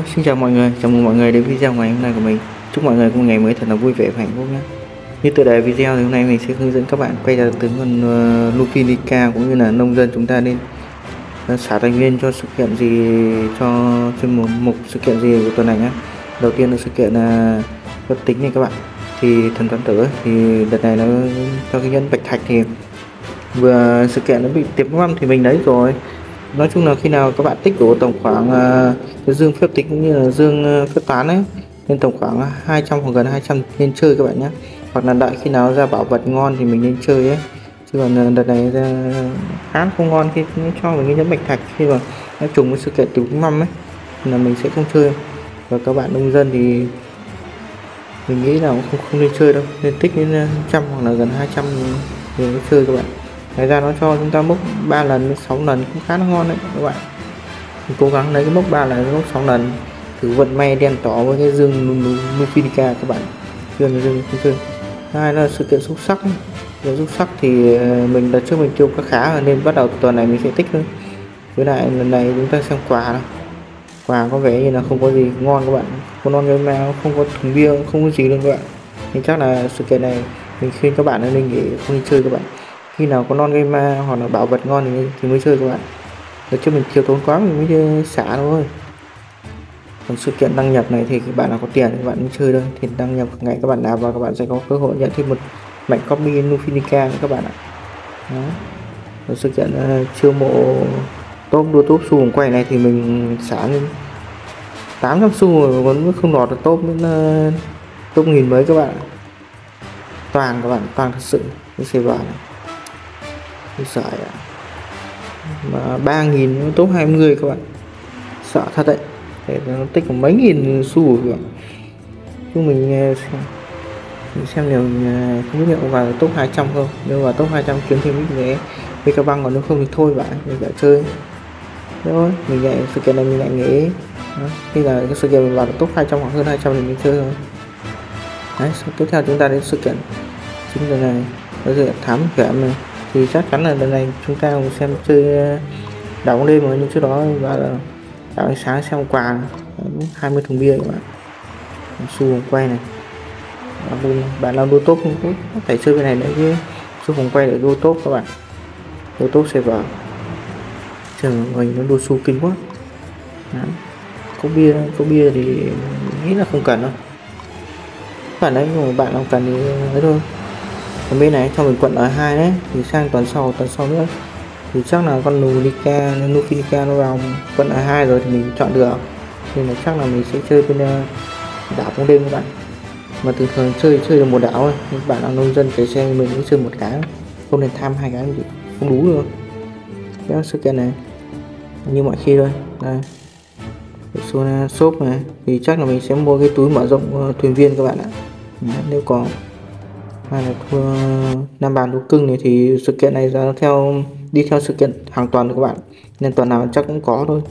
Xin chào mọi người, chào mừng mọi người đến video ngày hôm nay của mình. Chúc mọi người có một ngày mới thật là vui vẻ và hạnh phúc nhé. Như tựa đề video thì hôm nay mình sẽ hướng dẫn các bạn quay ra tướng con Luffy Nika cũng như là nông dân chúng ta nên xả thành viên cho sự kiện gì, cho chuyên mục sự kiện gì của tuần này nhé. Đầu tiên là sự kiện là phép tính này các bạn. Thì thần toán tử thì đợt này nó cho cái nhân bạch thạch thì vừa sự kiện nó bị tiệm năm thì mình lấy rồi. Nói chung là khi nào các bạn tích đủ tổng khoảng cái dương phép tính cũng như là dương phép toán ấy, nên tổng khoảng 200 hoặc gần 200 nên chơi các bạn nhé. Hoặc là đợi khi nào ra bảo vật ngon thì mình nên chơi ấy, chứ còn đợt này ra khá không ngon khi cho mình cái nhẫn bạch thạch khi mà nó trùng với sự kiện từ năm ấy là mình sẽ không chơi. Và các bạn nông dân thì mình nghĩ là cũng không nên chơi đâu, nên tích đến trăm hoặc là gần 200 thì mới chơi các bạn. Ngoài ra nó cho chúng ta mốc 3 lần đến 6 lần cũng khá là ngon đấy các bạn. Mình cố gắng lấy cái mốc 3 lần đến mốc 6 lần thử vận may đen tỏ với cái dương Lufinica các bạn. Chưa là dương không chơi. Hai là sự kiện xúc sắc. Cái xúc sắc thì mình đã trước mình tiêu khá rồi nên bắt đầu tuần này mình sẽ tích hơn. Với lại lần này chúng ta xem quà nào. Quà có vẻ như là không có gì ngon các bạn, không non game nào, không có thùng bia, không có gì luôn các bạn. Nên chắc là sự kiện này mình khuyên các bạn nên nghỉ, không nên chơi các bạn. Khi nào có non game hoặc là bảo vật ngon thì mới chơi các bạn. Để cho mình thiếu tốn quá mình mới xả thôi. Còn sự kiện đăng nhập này thì các bạn nào có tiền thì các bạn mới chơi thôi. Thì đăng nhập ngày các bạn nào vào các bạn sẽ có cơ hội nhận thêm một mảnh copy Lufinica các bạn ạ. Đó. Còn sự kiện chiêu mộ top đua top xu vòng quay này thì mình xả lên 800 xu rồi vẫn không lọt được top đến top 1000 mấy các bạn. Toàn các bạn, toàn thật sự cái server này sợ mà 3000 top 20 các bạn, sợ thật đấy. Để nó tích có mấy nghìn xu rồi chúng mình xem liệu không biết liệu vào top 200 không. Nếu vào top 200 kiếm thêm ít vé với các băng, còn nếu không thì thôi bạn, mình đã chơi thôi. Mình lại sự kiện này mình lại nghĩ khi là cái sự kiện mình vào top 200 hoặc hơn 200 thì mình chơi thôi. Đấy, tiếp theo chúng ta đến sự kiện chính lần này, có sự thám hiểm này thì chắc chắn là lần này chúng ta cùng xem chơi đảo đêm rồi, nhưng trước đó và là đảo ánh sáng xem quà 20 thùng bia các bạn, xu vòng quay này. Bạn nào đua top cũng có thể chơi bên này nữa chứ, xu vòng quay để đua top các bạn, đua top server trường mình nó đua xu kinh quá. Đấy. Có bia thì nghĩ là không cần đâu, bạn đấy mà bạn nào cần thì ấy thôi. Còn bên này cho mình quận ở 2 đấy thì sang tuần sau nữa thì chắc là con Lufinica nó vào quận ở 2 rồi thì mình chọn được, nên là chắc là mình sẽ chơi bên đảo bóng đêm các bạn. Mà thường thường chơi được một đảo thôi, nhưng bạn nào nông dân cái xe mình cũng chơi một cái, không nên tham hai cái gì không đủ được. Cái sự kiện này như mọi khi thôi. Đây shop này thì chắc là mình sẽ mua cái túi mở rộng thuyền viên các bạn ạ. Nếu có hay là thua nam bàn thú cưng này thì sự kiện này ra đi theo sự kiện hàng tuần các bạn, nên tuần nào chắc cũng có thôi.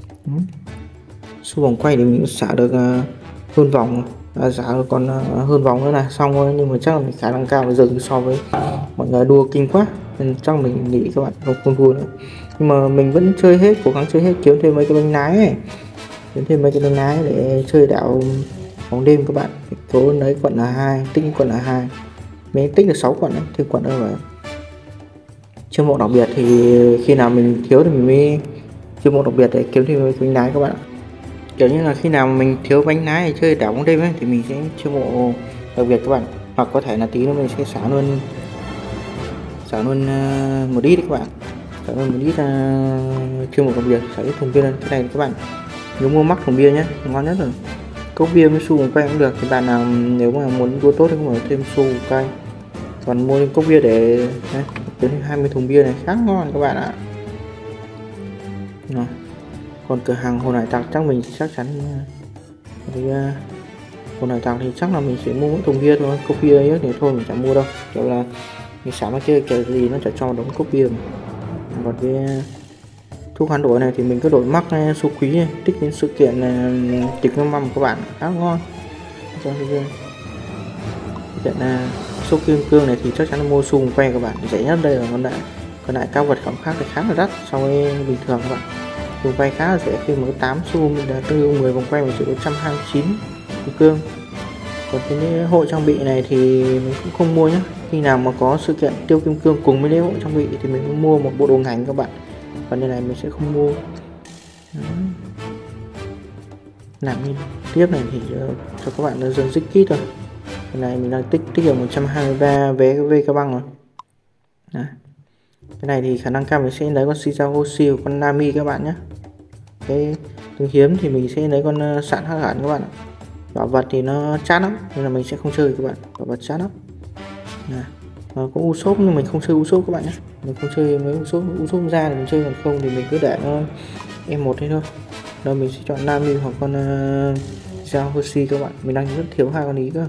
Số vòng quay thì mình xả được hơn vòng, giá còn hơn vòng nữa là xong thôi, nhưng mà chắc là mình khả năng cao dừng so với mọi người đua kinh quá nên chắc mình nghĩ các bạn không đua nữa. Nhưng mà mình vẫn chơi hết, cố gắng chơi hết, kiếm thêm mấy cái bánh lái này, kiếm thêm mấy cái bánh lái để chơi đảo bóng đêm các bạn. Cố lấy quận là 2, tích quận là 2, mình tích được 6 quận đấy, thêm quận nữa rồi. Chiêu mộ đặc biệt thì khi nào mình thiếu thì mình mới chiêu mộ đặc biệt để kiếm thêm bánh lái các bạn. Kiểu như là khi nào mình thiếu bánh lái để chơi đảo bóng đêm ấy thì mình sẽ chiêu mộ đặc biệt các bạn, hoặc có thể là tí nữa mình sẽ xả luôn một ít các bạn, xả luôn một ít chiêu mộ đặc biệt, xả ít thùng bia lên. Cái này các bạn nếu mua mắc thùng bia nhé, ngon nhất rồi. Cốc bia với xu vòng quay cũng được, thì bạn nào nếu mà muốn đua tốt thì cũng phải thêm xu vòng quay, còn mua cốc bia để đến 20 thùng bia này khá ngon các bạn ạ. Rồi. Còn cửa hàng Hồn Hải Tặc chắc mình chắc chắn thì Hồn Hải Tặc thì chắc là mình sẽ mua một thùng bia thôi, cốc bia ấy thì thôi mình chẳng mua đâu, kiểu là mình xả nó kia kiểu gì nó chả cho đống cốc bia mà. Còn cái thuốc hoán đổi này thì mình cứ đổi mắc số quý này, tích đến sự kiện tịch năm các bạn, khá ngon. Chuyện là số kim cương này thì chắc chắn là mua xung quay các bạn, rẻ nhất đây là con đại, các vật phẩm khác thì khá là đắt so với bình thường các bạn. Vòng quay khá là rẻ khi mới 8 xu mình đã tương đương 10 vòng quay 1.129 kim cương. Còn cái hội trang bị này thì mình cũng không mua nhé. Khi nào mà có sự kiện tiêu kim cương cùng với lễ hội trang bị thì mình cũng mua một bộ đồ ngành các bạn. Còn đây này mình sẽ không mua. Làm như tiếp này thì cho các bạn dần dích kít rồi. Cái này mình đang tích được 123 vé VK băng rồi. Đấy. Cái này thì khả năng cao mình sẽ lấy con Shizahoshi và con Nami các bạn nhé. Cái tướng hiếm thì mình sẽ lấy con sạn hắc ẩn các bạn ạ. Bảo vật thì nó chát lắm nên là mình sẽ không chơi các bạn, bảo vật chát lắm. Có Usopp nhưng mình không chơi Usopp các bạn nhé. Mình không chơi mấy Usopp ra thì mình chơi, còn không thì mình cứ để nó M1 thế thôi. Rồi mình sẽ chọn Nami hoặc con Shizahoshi các bạn. Mình đang rất thiếu hai con ý cơ.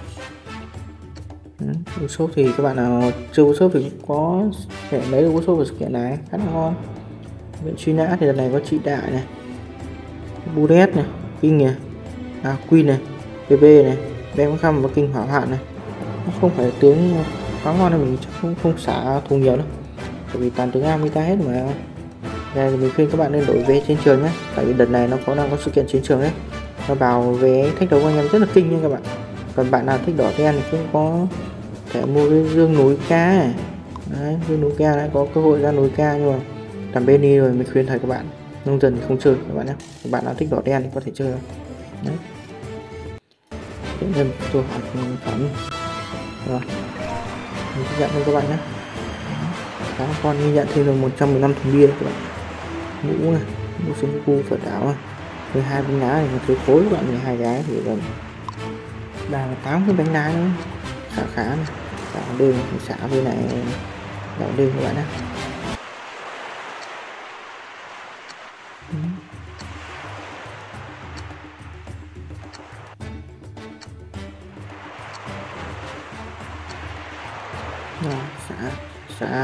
Usopp thì các bạn nào chơi Usopp thì có thể lấy được Usopp ở sự kiện này khá là ngon. Viện truy nã thì lần này có chị Đại này, Budet này, King này, Queen này, BB này, Bem Khăm và Kinh Hỏa Hoạn này. Nó không phải tướng quá ngon nên mình chắc không xả thù nhiều đâu, bởi vì toàn tướng Amita hết mà. Đây thì mình khuyên các bạn nên đổi vé chiến trường nhé, tại vì đợt này nó đang có sự kiện chiến trường đấy, nó vào vé thách đấu của anh em rất là kinh nha các bạn. Còn bạn nào thích đỏ đen thì cũng có thể mua cái dương núi ca này. Đấy, dương núi ca đã có cơ hội ra núi ca, nhưng mà làm bên đi rồi mình khuyên thầy các bạn nông dân thì không chơi các bạn nhé. Các bạn nào thích đỏ đen thì có thể chơi. Đấy, nhân tôi học phẩm rồi mình sẽ nhận cho các bạn nhé. Các con ghi nhận thêm là 115 thùng bia các bạn. Mũ này, mũ súng cu phở đảo này, 12 bánh đá này, một thứ khối các bạn, 12 cái thì gần 8 cái bánh đá nữa, khá này. Đảo đêm mình xả bên này đảo đêm các bạn nhé. Xả.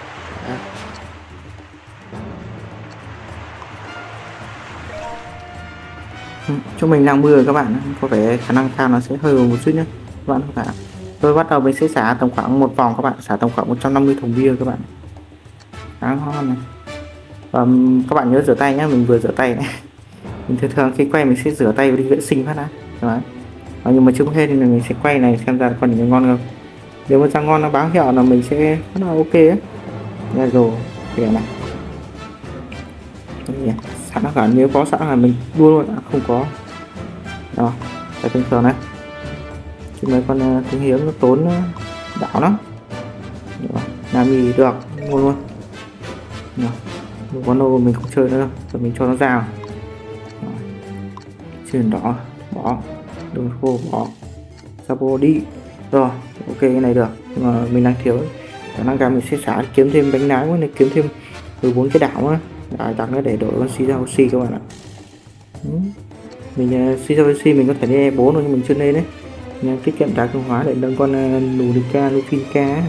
Cho mình đang mưa các bạn, có vẻ khả năng cao nó sẽ hơi một chút nhé các bạn. Không phải tôi bắt đầu mình sẽ xả tầm khoảng một vòng các bạn, xả tầm khoảng 150 thùng bia các bạn, khá ngon này. Các bạn nhớ rửa tay nhé, mình vừa rửa tay này. Mình thường khi quay mình sẽ rửa tay và đi vệ sinh phát đã. Đấy. Nhưng mà trước hết thì mình sẽ quay này xem ra còn những ngon không. Nếu mà ra ngon nó báo hiệu là mình sẽ rất là ok ấy. Đây rồi, cái này sẵn là cả, nếu có sẵn là mình đua luôn, không có đó. Cái thường thường này chứ mấy con tiếng hiếm nó tốn đảo lắm. Nami được mua luôn. Một con nô mình không chơi nữa đâu, rồi mình cho nó ra. Chuyển đỏ bỏ, đường khô bỏ, Sabo đi rồi, ok cái này được. Nhưng mà mình đang thiếu khả năng cao mình sẽ xả kiếm thêm bánh đá nữa, kiếm thêm 14 cái đảo á, đặt nó để đổi con Shizahoshi các bạn ạ. Mình Shizahoshi mình có thể đi E4 rồi nhưng mình chưa lên đấy, mình tiết kiệm đá cường hóa để nâng con Nurika Lufinka.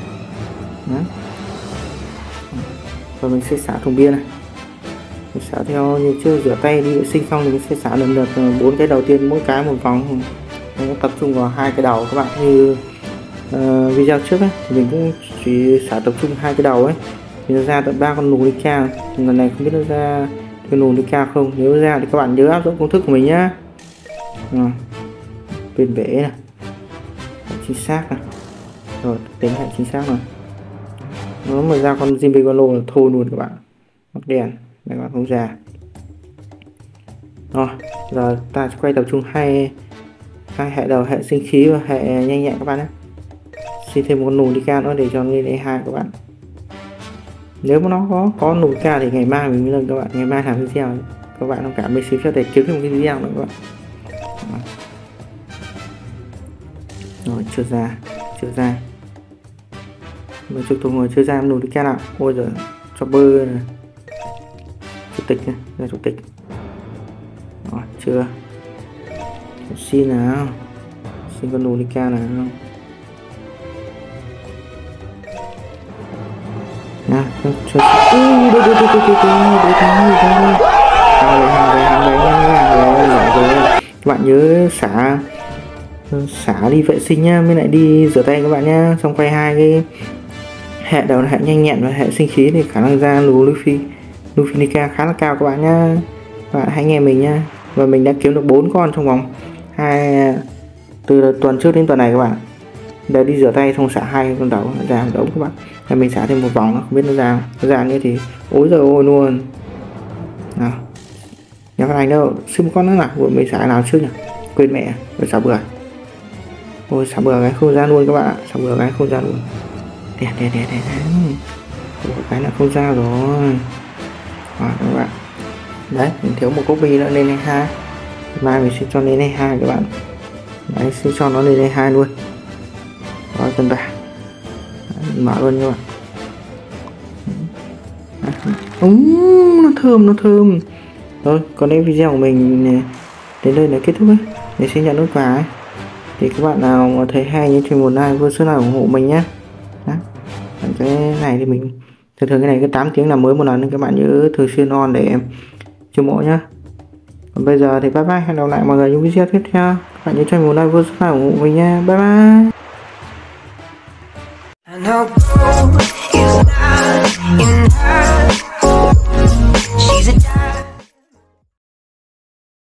Và mình sẽ xả thùng bia này, mình xả theo như chưa rửa tay đi vệ sinh xong thì mình sẽ xả lần lượt 4 cái đầu tiên, mỗi cái một vòng. Mình tập trung vào hai cái đầu các bạn, như video trước ấy, thì mình cũng chỉ xả tập trung hai cái đầu ấy, thì nó ra tận 3 con Nurika. Lần này không biết nó ra cái Nurika không, nếu ra thì các bạn nhớ áp dụng công thức của mình nhá. Bên bể này, chính xác này, rồi tính lại chính xác rồi. Nó mà ra con Jinbei là thôi luôn các bạn, mắt đèn để các bạn không ra. Rồi giờ ta sẽ quay tập trung hai hệ đầu, hệ sinh khí và hệ nhanh nhẹn các bạn nhé. Xin thêm một con Nurika nữa để cho lên E2 các bạn. Nếu mà nó có Nurika thì ngày mai mình mới lên các bạn, ngày mai làm video các bạn thông cảm, mình xin phép để kiếm thêm một cái video nữa các bạn. Rồi chưa ra mình chụp thùng rồi chưa ra Nurika nào. Ôi giời, cho bơ này, chủ tịch này, ra chủ tịch rồi chưa. Xin nào, xin con Nurika nào. Các bạn nhớ xả đi vệ sinh nhá, mới lại đi rửa tay các bạn nhá. Xong quay hai cái hệ đầu là hệ nhanh nhẹn và hệ sinh khí thì khả năng ra Lufinica khá là cao các bạn nhá. Các bạn hãy nghe mình nhá. Và mình đã kiếm được 4 con trong vòng từ tuần trước đến tuần này các bạn. Để đi rửa tay xong xả 2 con đầu ra một đống các bạn. Và mình xả thêm một vòng nó không biết nó ra như thì ối giời ôi luôn. Nào. Nhà phát anh đâu, xin một con nữa nào, vừa mình xả nào trước nhỉ? Quên mẹ, rồi xả bừa. Ôi xả bừa cái không ra luôn các bạn ạ, xả bừa cái không ra luôn. Đè. Cái là không ra rồi. Các bạn. Đấy, mình thiếu một copy nữa lên E2. Mai mình sẽ cho lên E2 các bạn. Đấy, sẽ cho nó lên E2 luôn. Rồi cân bạc. Mở luôn các bạn. Nó thơm. Thôi, còn đây video của mình đến đây là kết thúc ấy. Để xin nhận nốt quà ấy. Thì các bạn nào mà thấy hay như thì một like vô số nào ủng hộ mình nhé. Cái này thì mình thường cái này cái 8 tiếng làm mới một lần nên các bạn nhớ thường xuyên on để em chiêu mộ nhá. Còn bây giờ thì bye bye, hẹn gặp lại mọi người trong video tiếp theo. Các bạn nhớ cho mình một like vô số nào ủng hộ mình nha. Bye bye.